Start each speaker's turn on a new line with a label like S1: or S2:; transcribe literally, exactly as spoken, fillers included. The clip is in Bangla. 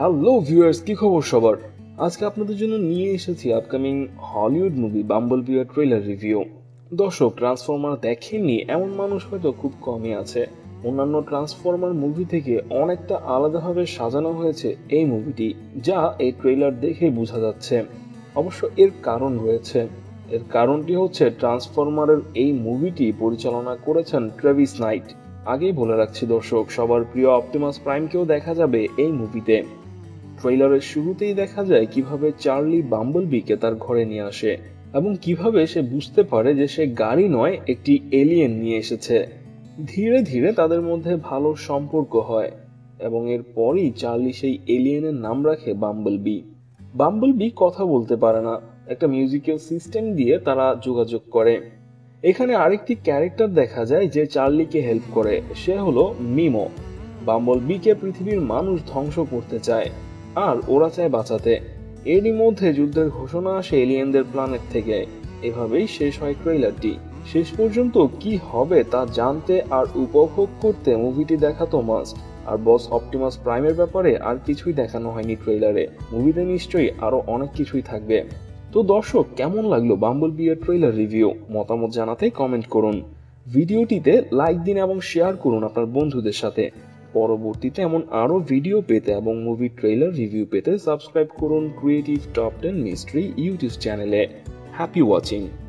S1: হ্যালো ভিউয়ার্স, কি খবর সবার? আজকে আপনাদের জন্য নিয়ে এসেছি আপকামিং হলিউড মুভি বাম্বলবি এর ট্রেলার রিভিউ। দর্শক, ট্রান্সফরমার দেখেননি এমন মানুষ হয়তো খুব কমই আছে। অন্যান্য ট্রান্সফরমার মুভি থেকে অনেকটা আলাদাভাবে সাজানো হয়েছে এই মুভিটি, যা এই ট্রেলার দেখেই বোঝা যাচ্ছে। অবশ্য এর কারণ রয়েছে। এর কারণটি হচ্ছে ট্রান্সফরমারের এই মুভিটি পরিচালনা করেছেন ট্রেভিস নাইট। আগেই বলে রাখছি দর্শক, সবার প্রিয় অপটিমাস প্রাইমকেও দেখা যাবে এই মুভিতে। ট্রেইলারের শুরুতেই দেখা যায় কিভাবে চার্লি বাম্বলবিকে তার ঘরে নিয়ে আসে এবং কিভাবে সে বুঝতে পারে যে সে গাড়ি নয়, একটি এলিয়েন নিয়ে এসেছে। ধীরে ধীরে তাদের মধ্যে ভালো সম্পর্ক হয় এবং এরপরই চার্লি সেই এলিয়েনের নাম রাখে বাম্বলবি। বাম্বলবি কথা বলতে পারে না, একটা মিউজিক্যাল সিস্টেম দিয়ে তারা যোগাযোগ করে। এখানে আরেকটি ক্যারেক্টার দেখা যায় যে চার্লিকে হেল্প করে, সে হলো মিমো। বাম্বলবিকে পৃথিবীর মানুষ ধ্বংস করতে চায় আর ওরা চায় বাঁচাতে। এরই মধ্যে যুদ্ধের ঘোষণা আসে এলিয়েনদের প্ল্যানেট থেকে। এভাবেই শেষ হয় ট্রেইলারটি। শেষ পর্যন্ত কি হবে তা জানতে আর উপভোগ করতে মুভিটি দেখা তো মাস্ট। আর বস অপটিমাস প্রাইমের ব্যাপারে আর কিছুই দেখানো হয়নি ট্রেইলারে। মুভিতে নিশ্চয়ই আরো অনেক কিছুই থাকবে। তো দর্শক, কেমন লাগলো বাম্বলবি এর ট্রেইলার রিভিউ? মতামত জানাতে কমেন্ট করুন, ভিডিওটিতে লাইক দিন এবং শেয়ার করুন আপনার বন্ধুদের সাথে। পরবর্তীতে এমন আরো ভিডিও পেতে এবং মুভি ট্রেইলার রিভিউ পেতে সাবস্ক্রাইব করুন creative top ten mystery YouTube চ্যানেলে। Happy watching.